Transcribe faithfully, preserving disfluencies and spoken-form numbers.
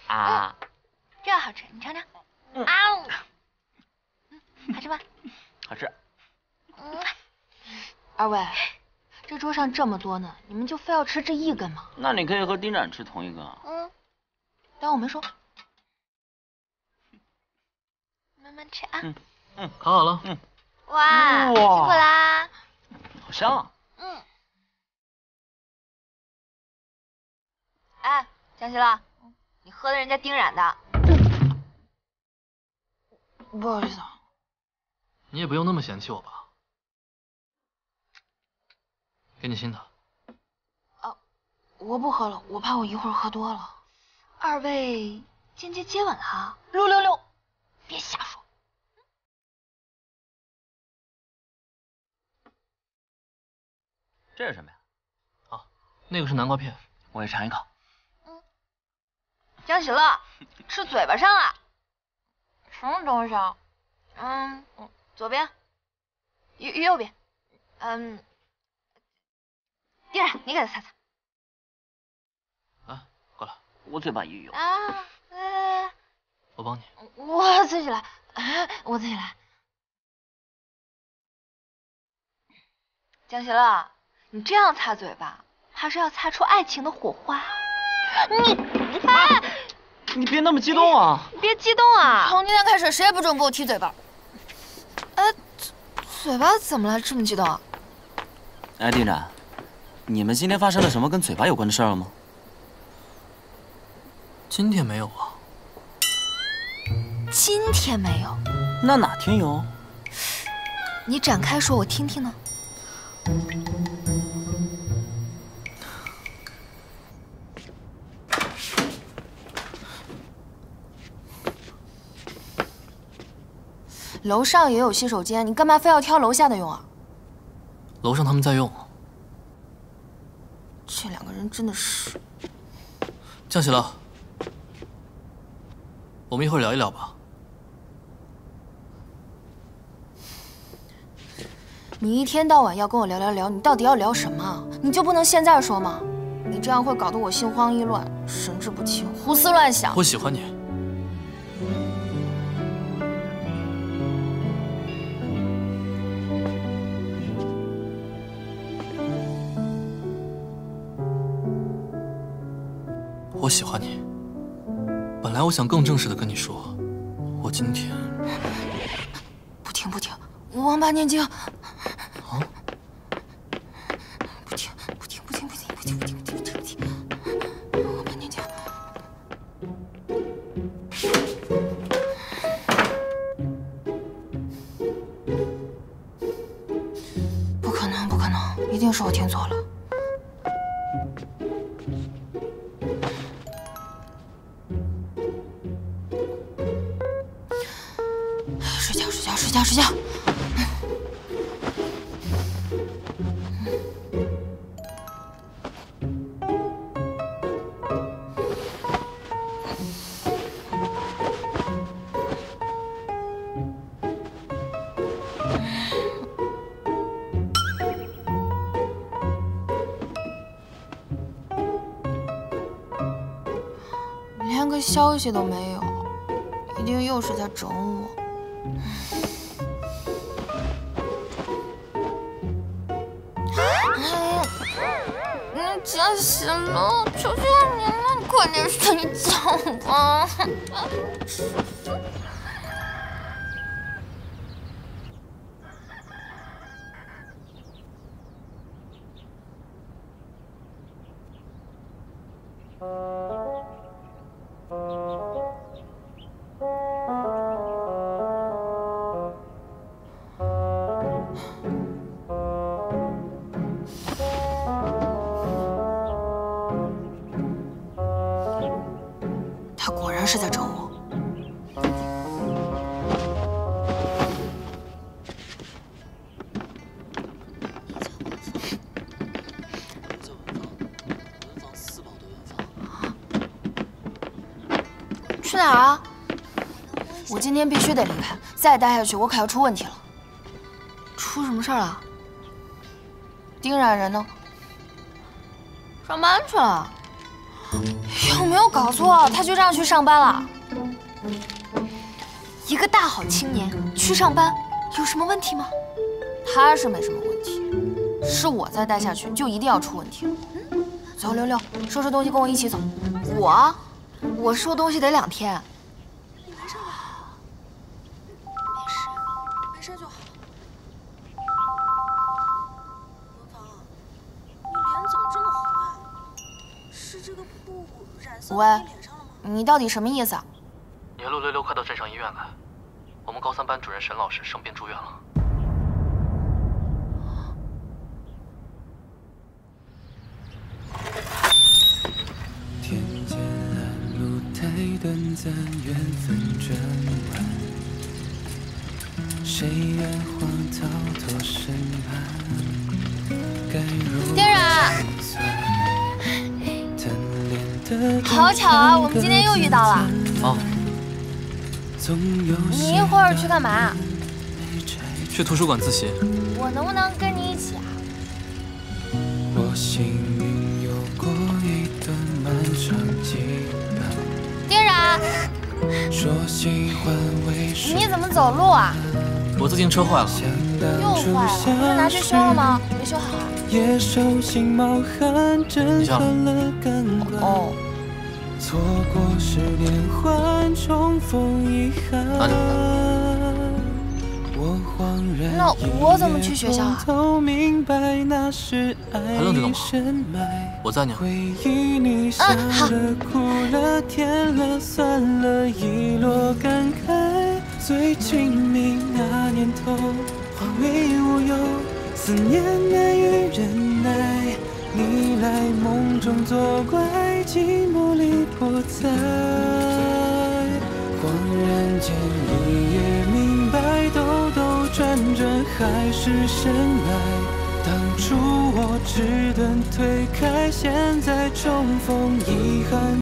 啊， 这个好吃，你尝尝。 嗯啊，嗯，好吃吗？ 好吃。 嗯。二位，这桌上这么多呢，你们就非要吃这一根吗？ 那你可以和丁展吃同一根啊。 嗯，当我没说。慢慢吃啊。 嗯嗯， 烤好了。 嗯。 哇，辛苦啦。 好香啊。 嗯。哎，江西乐，你喝的人家丁冉的。不好意思啊。 你也不用那么嫌弃我吧。给你新的。 啊，我不喝了，我怕我一会儿喝多了。二位间接接吻了？六六六，别瞎说。 这是什么呀？ 啊，那个是南瓜片， 我也尝一口。 嗯。江喜乐，吃嘴巴上了。什么东西啊？嗯，左边，右右边，嗯。丁冉，你给他擦擦。 啊，过来。 我嘴巴也有。 啊，来， 我帮你。 我自己来，我自己来。江喜乐，你这样擦嘴巴，怕是要擦出爱情的火花。你，哎， 你别那么激动啊！ 别激动啊！ 从今天开始，谁也不准给我踢嘴巴。哎，嘴巴怎么了？这么激动？ 哎，丁冉。你们今天发生了什么跟嘴巴有关的事儿了吗？ 今天没有啊。 今天没有？ 那哪天有？ 你展开说，我听听呢。楼上也有洗手间，你干嘛非要挑楼下的用啊？ 楼上他们在用。 这两个人真的是…… 江喜乐，我们一会儿聊一聊吧。 你一天到晚要跟我聊聊聊，你到底要聊什么？你就不能现在说吗？你这样会搞得我心慌意乱、神志不清、胡思乱想。 我喜欢你。我喜欢你。本来我想更正式的跟你说，我今天…… 不听不听，王八念经。啊！不听不听不听不听不听不听不听不听不听，王八念经。不可能不可能，一定是我听错了。睡觉，睡觉，睡觉，睡觉。连个消息都没有，一定又是在整我。嗯，江喜乐，求求你了，你快点睡觉吧。他果然是在整我。去哪儿啊？我今天必须得离开，再待下去我可要出问题了。出什么事儿了？丁冉人呢？上班去了。哟， 有没有搞错？他就这样去上班了？一个大好青年去上班，有什么问题吗？他是没什么问题，是我再待下去就一定要出问题了。嗯，走，溜溜，收拾东西跟我一起走。 我，我收东西得两天。 你没事吧？没事，没事就好。文芳，你脸怎么这么红啊？是这个布染色到你脸上了吗？喂，你到底什么意思啊？ 野路溜溜，快到镇上医院来，我们高三班主任沈老师生病住院了。 天间拦路太短暂，缘分转弯，谁愿荒逃脱身旁？该如丁冉，好巧啊，我们今天又遇到了。 哦， 你一会儿去干嘛？ 去图书馆自习。 我能不能跟你一起啊？ 我幸运有过一段漫长羁绊。 丁冉， 说喜欢为你怎么走路啊？ 我自行车坏了。 又坏了，不是拿去修了吗？没修好啊？ 野兽心冒汗，震穿了感官。 哦。 错过是连环，重逢遗憾。 拿着。 我恍然那我怎么去学校啊？ 还愣着干嘛？我载你。 嗯，好。哭了，甜了，酸了，一落感慨。最亲密那年头，荒谬无忧，思念难于忍耐。 你来梦中作怪，寂寞里破财。恍然间，一夜明白，兜兜转转还是深爱。当初我只等推开，现在重逢，遗憾